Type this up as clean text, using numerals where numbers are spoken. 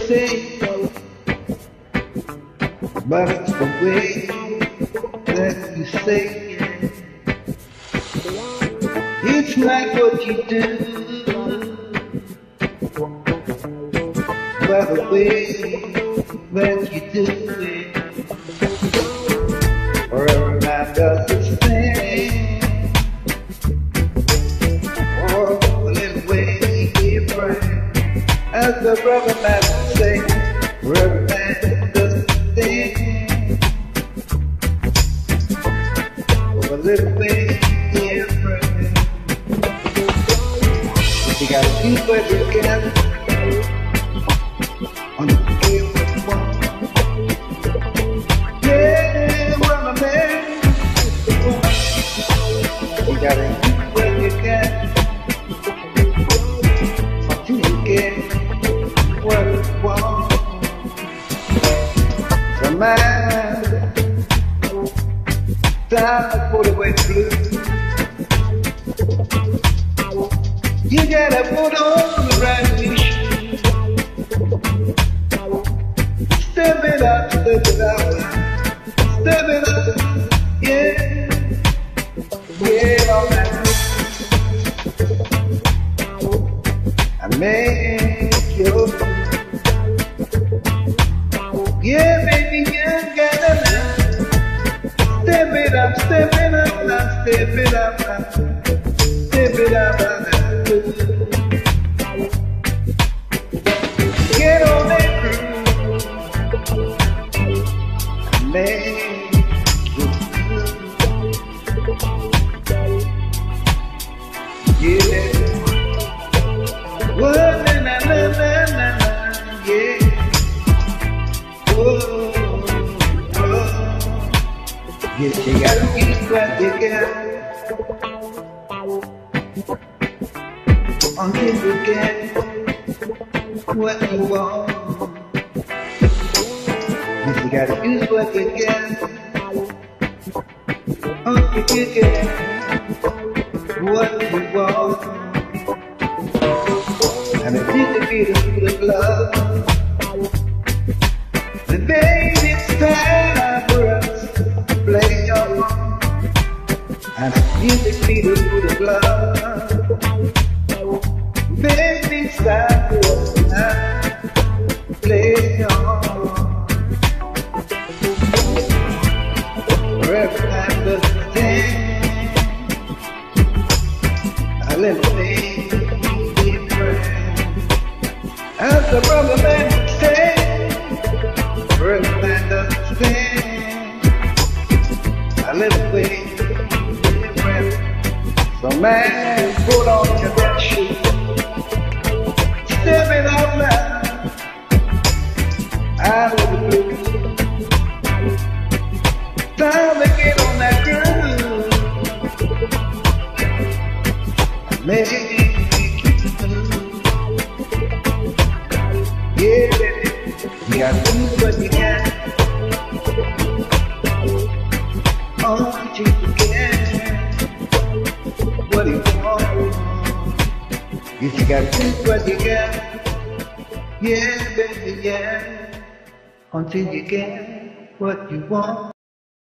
say, but it's the way that you say it. It's like what you do, by the way that you do it. Forever man does his thing, or a little way different. As the brother man would say, forever man does his thing, or a little way different. You gotta do what you can on the field of one. Yeah, brother man, you gotta do what you can until you get what you want. The man, time to put away the blues. You gotta put on the right shoes. Step it up, step it up, step it up, yeah, yeah, all that. I make you, yeah, baby, you gotta learn. Step it up, step it up, now step it up, now step it up, now. Get on that groove, make you feel. Yeah, whoa, na na na na na na, yeah, whoa, whoa. Yes, you gotta get what you got until you get what you want. You gotta use what you get until you get what you want. And if you can beat it with love, then baby it's time for us to play your part. And if you can beat it with love, baby, it's time for us to play on. Forever time doesn't stand, a little thing different. As the brother man would say, forever time doesn't stand, a little thing different. So man, put on your red shoes. Step it out loud, out of the blue. Time to get on that groove. Make you move. Yeah, baby, you gotta do what you can until you get what you want. You gotta do what you can, yeah, baby, yeah, until you get what you want.